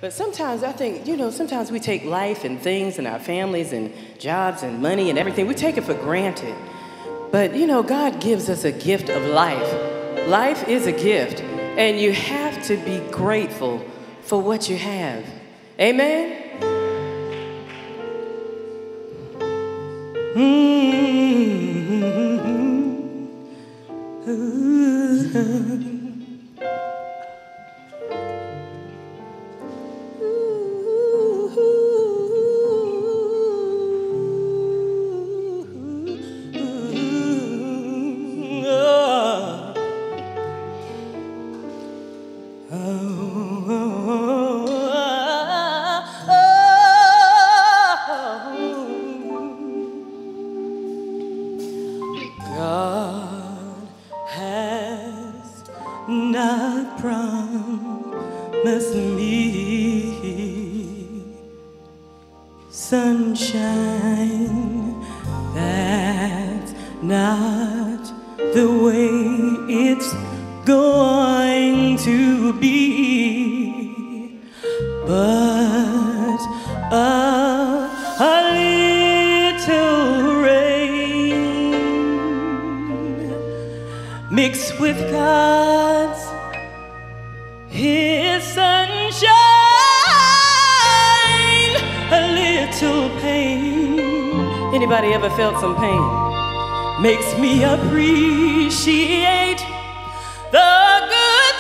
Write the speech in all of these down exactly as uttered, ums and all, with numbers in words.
But sometimes I think, you know, sometimes we take life and things and our families and jobs and money and everything, we take it for granted. But, you know, God gives us a gift of life. Life is a gift, and you have to be grateful for what you have. Amen? Mm-hmm. God has not promised me sunshine. That's not the way it's going to be, but a, a little rain mixed with God's His sunshine, a little pain. Anybody ever felt some pain? Makes me appreciate the good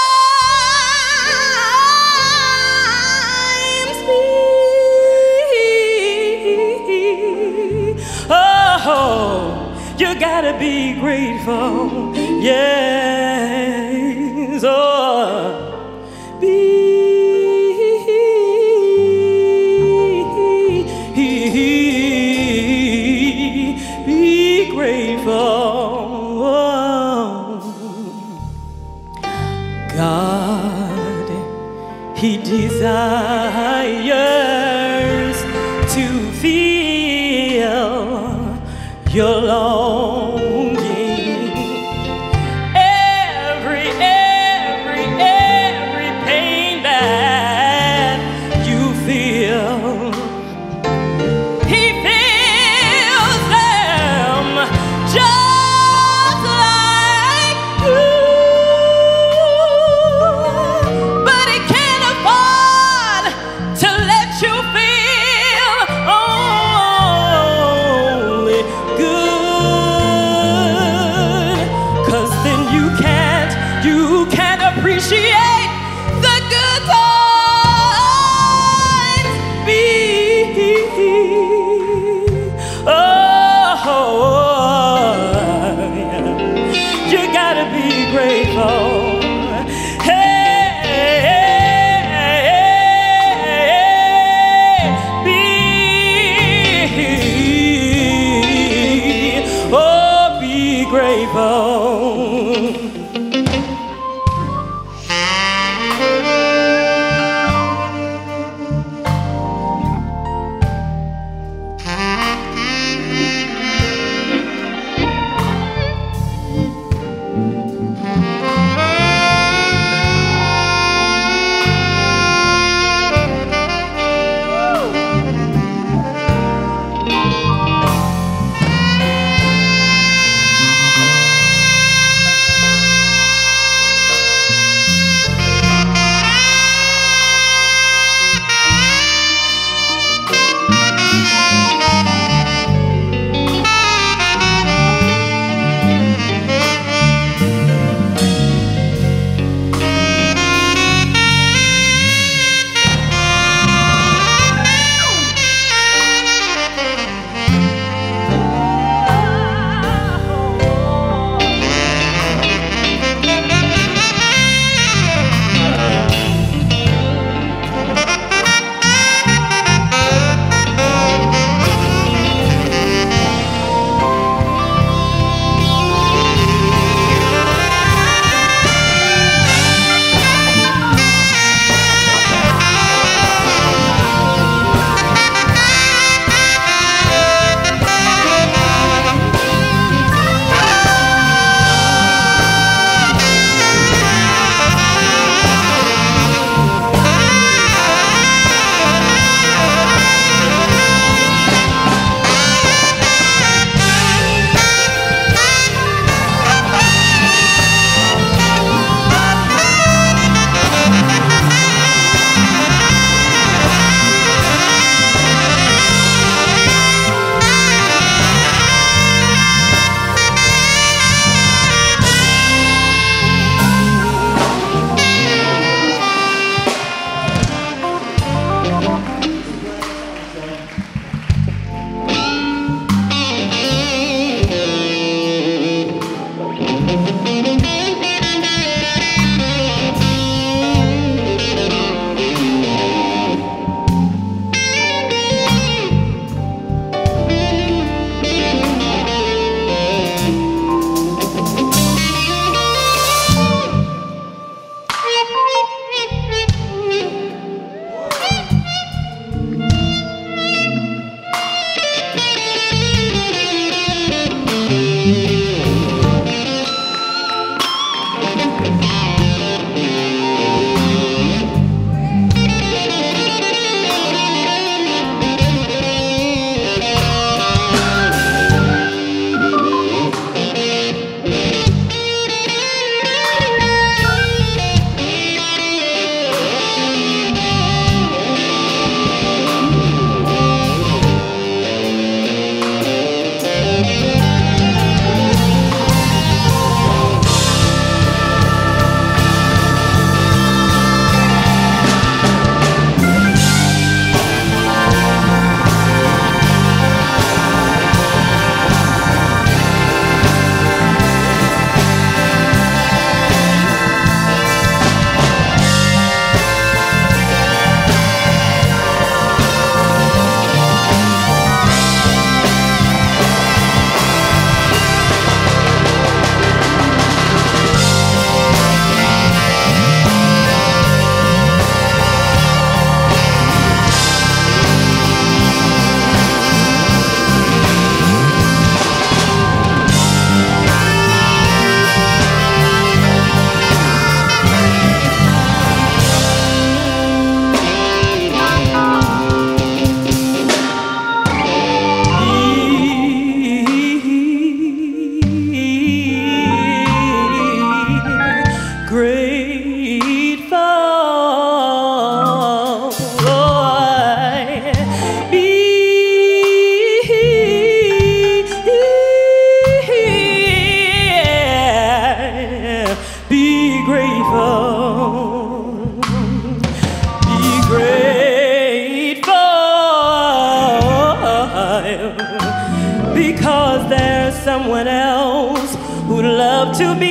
times. Oh, you gotta be grateful. Yes, oh, be, be grateful. God, He desires to feel your longing. Every, every, every pain that you feel, He feels them just like you. But He can't afford to let you feel only good. to be